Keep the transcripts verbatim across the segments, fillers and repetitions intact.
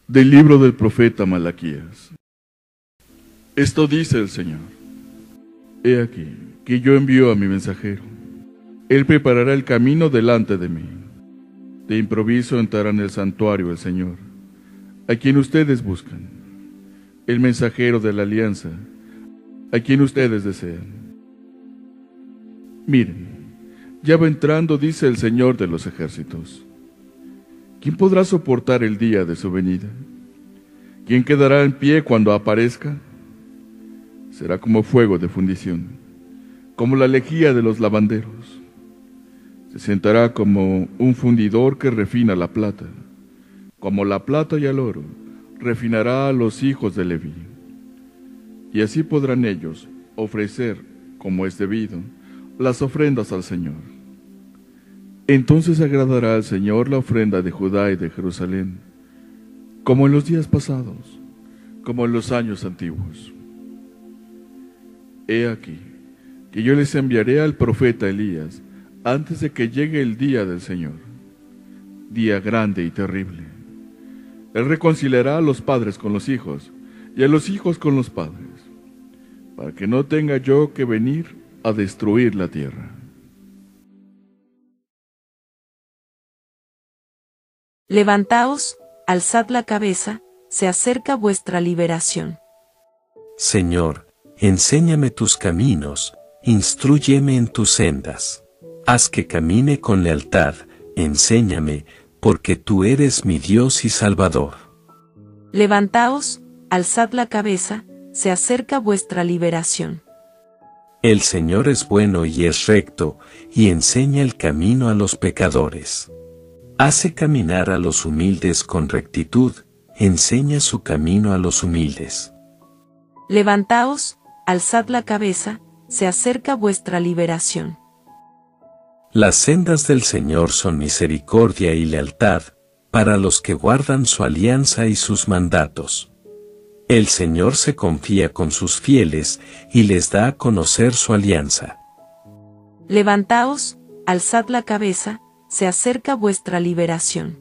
Del libro del profeta Malaquías. Esto dice el Señor: He aquí que yo envío a mi mensajero. Él preparará el camino delante de mí. De improviso entrará en el santuario el Señor, a quien ustedes buscan, el mensajero de la alianza, a quien ustedes desean. Miren, ya va entrando, dice el Señor de los ejércitos. ¿Quién podrá soportar el día de su venida? ¿Quién quedará en pie cuando aparezca? Será como fuego de fundición, como la lejía de los lavanderos. Se sentará como un fundidor que refina la plata. Como la plata y el oro, refinará a los hijos de Leví. Y así podrán ellos ofrecer, como es debido, las ofrendas al Señor. Entonces agradará al Señor la ofrenda de Judá y de Jerusalén, como en los días pasados, como en los años antiguos. He aquí que yo les enviaré al profeta Elías antes de que llegue el día del Señor, día grande y terrible. Él reconciliará a los padres con los hijos y a los hijos con los padres, para que no tenga yo que venir a destruir la tierra. Levantaos, alzad la cabeza, se acerca vuestra liberación. Señor, enséñame tus caminos, instrúyeme en tus sendas. Haz que camine con lealtad, enséñame, porque tú eres mi Dios y Salvador. Levantaos, alzad la cabeza, se acerca vuestra liberación. El Señor es bueno y es recto, y enseña el camino a los pecadores. Hace caminar a los humildes con rectitud, enseña su camino a los humildes. Levantaos, alzad la cabeza, se acerca vuestra liberación. Las sendas del Señor son misericordia y lealtad, para los que guardan su alianza y sus mandatos. El Señor se confía con sus fieles, y les da a conocer su alianza. Levantaos, alzad la cabeza, se acerca vuestra liberación.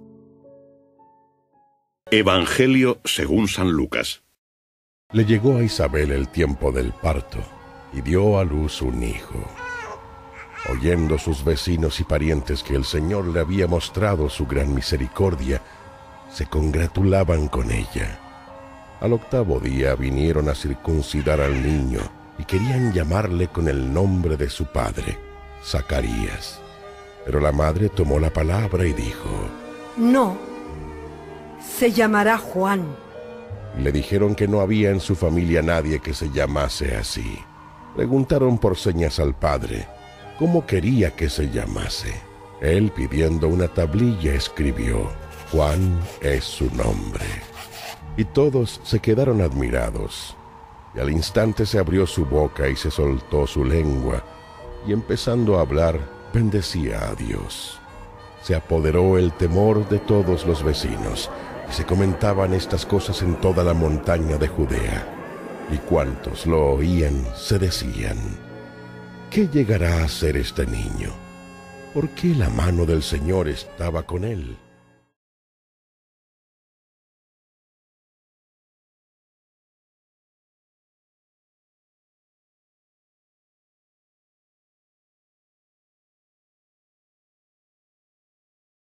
Evangelio según San Lucas. Le llegó a Isabel el tiempo del parto, y dio a luz un hijo. Oyendo sus vecinos y parientes que el Señor le había mostrado su gran misericordia, se congratulaban con ella. Al octavo día vinieron a circuncidar al niño, y querían llamarle con el nombre de su padre, Zacarías. Pero la madre tomó la palabra y dijo: No, se llamará Juan. Le dijeron que no había en su familia nadie que se llamase así. Preguntaron por señas al padre cómo quería que se llamase. Él, pidiendo una tablilla, escribió: Juan es su nombre. Y todos se quedaron admirados. Y al instante se abrió su boca y se soltó su lengua, y empezando a hablar, bendecía a Dios. Se apoderó el temor de todos los vecinos, y se comentaban estas cosas en toda la montaña de Judea. Y cuantos lo oían se decían: ¿qué llegará a ser este niño? ¿Por qué la mano del Señor estaba con él?